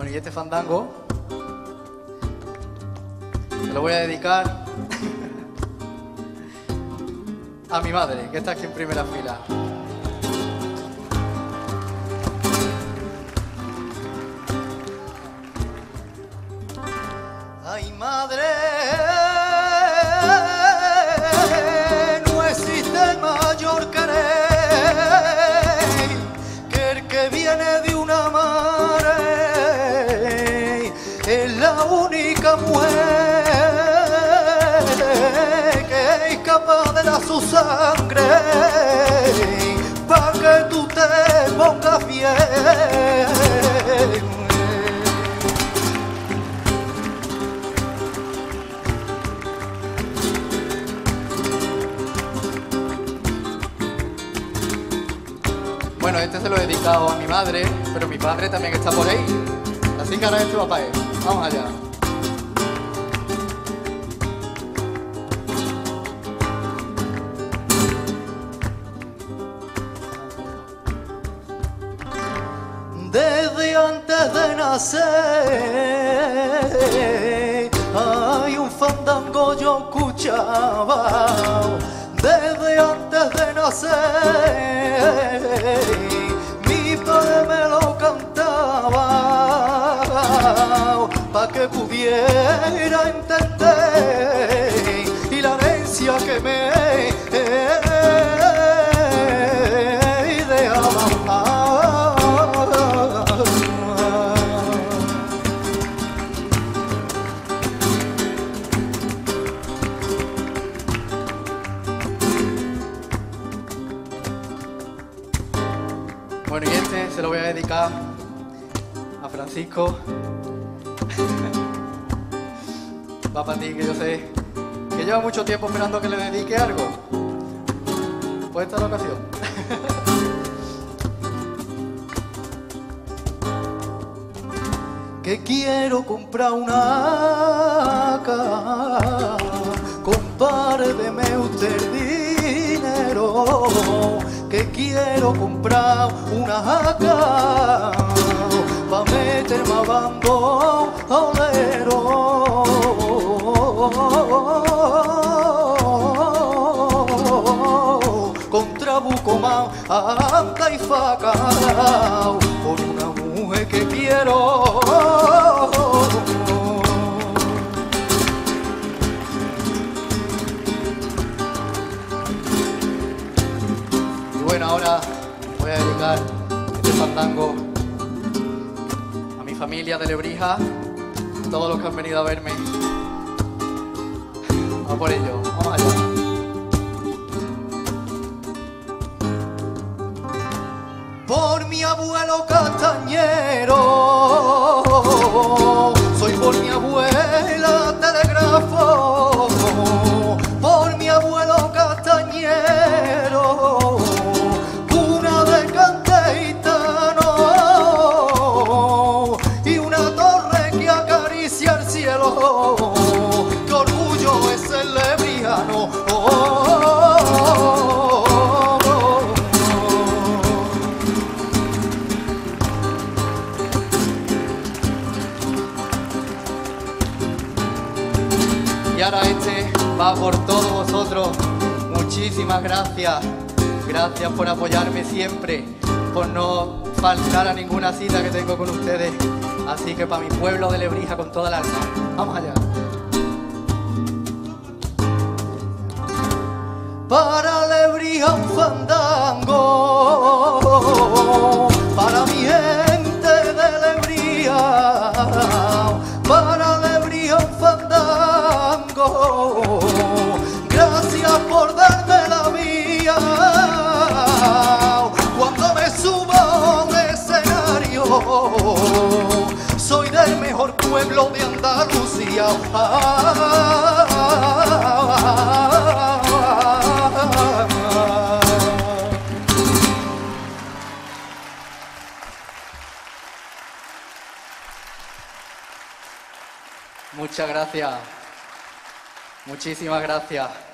Bueno, y este fandango se lo voy a dedicar a mi madre, que está aquí en primera fila. Ay, madre, no existe mayor querer que el que viene de una madre. Es la única mujer que es capaz de dar su sangre para que tú te pongas bien. Bueno, este se lo he dedicado a mi madre, pero mi padre también está por ahí. Así que ahora este va para él. Vamos allá. Desde antes de nacer hay un fandango yo escuchaba. Desde antes de nacer mi padre me lo cantaba para que pudiera entender y la herencia que me dejaba. Bueno, y este se lo voy a dedicar a Francisco. Va para ti, que yo sé que lleva mucho tiempo esperando que le dedique algo. Pues esta es la ocasión. Que quiero comprar una casa, compárteme usted el dinero. Que quiero comprar una jaca pa' meterme a bandolero. Con trabuco, anda y faca por una mujer que quiero. Bueno, ahora voy a dedicar este fandango a mi familia de Lebrija, a todos los que han venido a verme. Vamos por ello, vamos allá. Por mi abuelo castañero, soy por mi abuela telégrafo, por mi abuelo castañero. ¡Qué orgullo es el lebrijano! Y ahora este va por todos vosotros. Muchísimas gracias. Gracias por apoyarme siempre, por no faltar a ninguna cita que tengo con ustedes. Así que para mi pueblo de Lebrija con toda el alma. Vamos allá. Para Lebrija un fandango, para mi gente de Lebrija, para Lebrija un fandango. Gracias por darme la vía cuando me subo a un escenario. Soy del mejor pueblo de Andalucía. Muchas gracias. Muchísimas gracias.